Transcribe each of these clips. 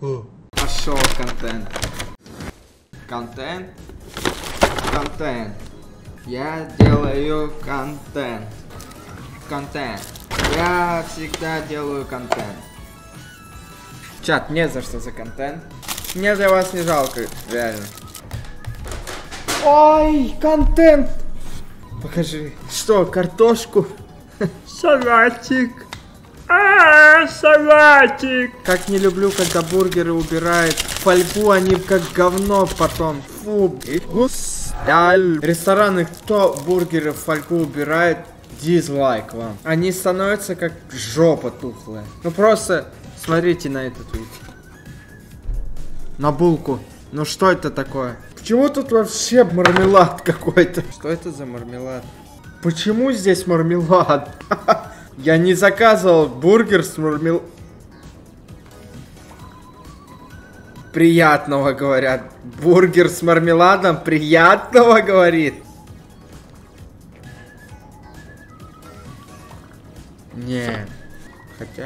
Пошел контент. Контент. Контент. Я делаю контент. Контент. Я всегда делаю контент. Чат, не за что за контент. Мне для вас не жалко, реально. Ой, контент. Покажи. Что, картошку? Салатик. Салатик. Как не люблю, когда бургеры убирают фольгу, они как говно потом. Фу. Рестораны, кто бургеры в фольгу убирает, дизлайк вам. Они становятся как жопа тухлая. Ну просто смотрите на этот вид. На булку. Ну что это такое? Почему тут вообще мармелад какой-то? Что это за мармелад? Почему здесь мармелад? Я не заказывал бургер с мармеладом. Приятного, говорят. Бургер с мармеладом приятного, говорит. Не. Хотя...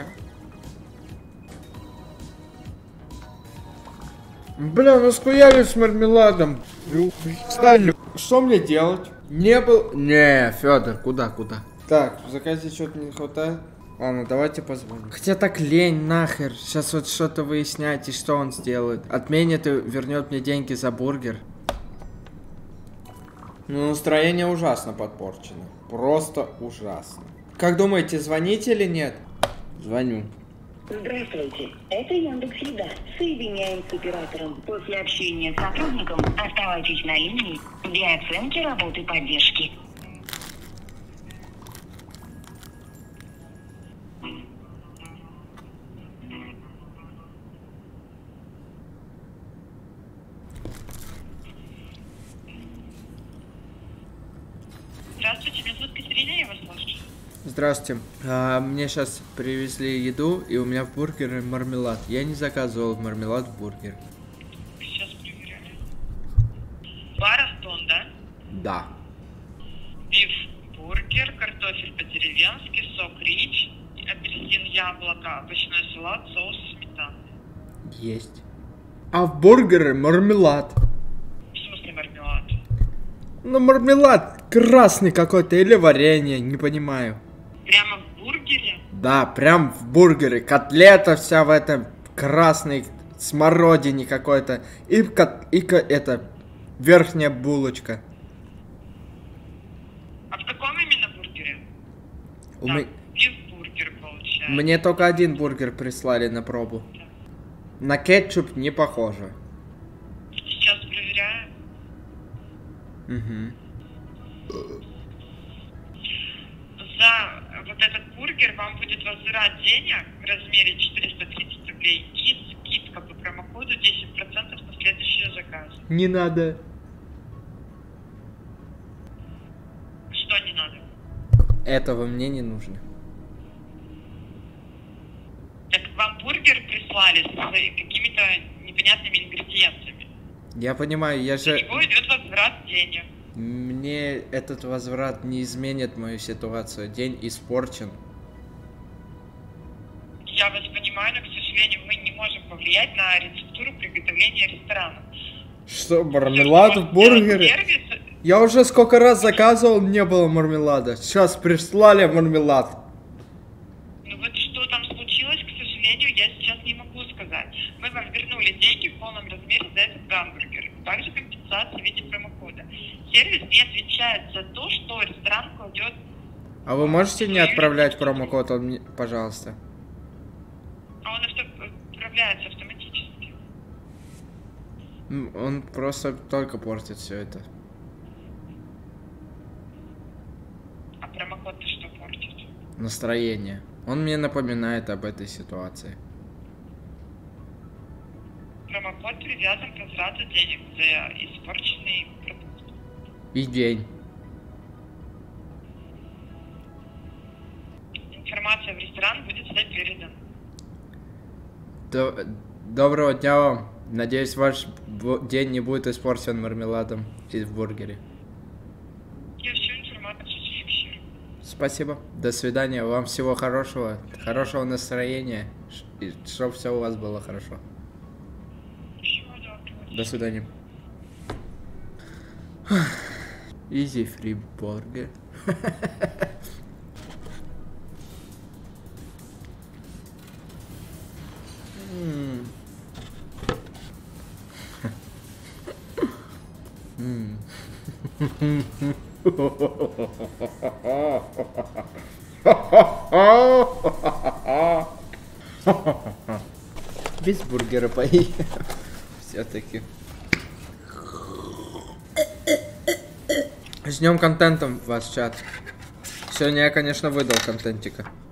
Бля, ну схуяли с мармеладом. Что мне делать? Не был... Не, Федор, куда? Так, в заказе что-то не хватает. Ладно, давайте позвоним. Хотя так лень нахер. Сейчас вот что-то выяснять, и что он сделает. Отменит и вернет мне деньги за бургер. Ну, настроение ужасно подпорчено. Просто ужасно. Как думаете, звонить или нет? Звоню. Здравствуйте, это Яндекс.Еда. Соединяем с оператором. После общения с сотрудником оставайтесь на линии для оценки работы поддержки. Здравствуйте, меня зовут Катерина, я вас слушаю. Здравствуйте. Мне сейчас привезли еду, и у меня в бургере мармелад. Я не заказывал мармелад в бургер. Сейчас проверяю. Бар Антон, да? Да. Биф, бургер, картофель по-деревенски, сок рич, апельсин, яблоко, овощной салат, соус сметана. Есть. А в бургере мармелад. В смысле мармелад? Ну, мармелад красный какой-то или варенье, не понимаю. Прямо в бургере? Да, прям в бургере. Котлета вся в этом красной смородине какой-то. И это верхняя булочка. А в каком именно бургере? Биф-бургер получается. Мне только один бургер прислали на пробу. Да. На кетчуп не похоже. Сейчас проверяю. Угу. За вот этот бургер вам будет возврат денег в размере 430 рублей и скидка по промокоду 10% на следующие заказы. Не надо. Что не надо? Этого мне не нужно. Так вам бургер прислали с какими-то непонятными ингредиентами. Я понимаю, я За же... него идет возврат денег. Мне этот возврат не изменит мою ситуацию. День испорчен. Я вас понимаю, но, к сожалению, мы не можем повлиять на рецептуру приготовления ресторана. Что, мармелад в бургере? Сервис... Я уже сколько раз заказывал, не было мармелада. Сейчас прислали мармелад. Ну вот что там случилось, к сожалению, я сейчас не могу сказать. Мы вам вернули деньги в полном размере за этот гамбургер. Также компенсация в виде промокода. Сервис не отвечает за то, что ресторан кладет... А вы можете не отправлять промокод, пожалуйста? А он отправляется автоматически. Он просто только портит все это. А промокод-то что портит? Настроение. Он мне напоминает об этой ситуации. Промокод привязан к возврату денег за испорченный продукт. И день. Информация в ресторан будет вся передана. Доброго дня вам. Надеюсь, ваш день не будет испорчен мармеладом в бургере. Я всю информацию зафиксирую. Спасибо. До свидания. Вам всего хорошего. Хорошего настроения. И чтобы все у вас было хорошо. До свидания. Easy free burger. Без бургера пои. Все-таки. С днем контентом вас, чат. Сегодня я, конечно, выдал контентика.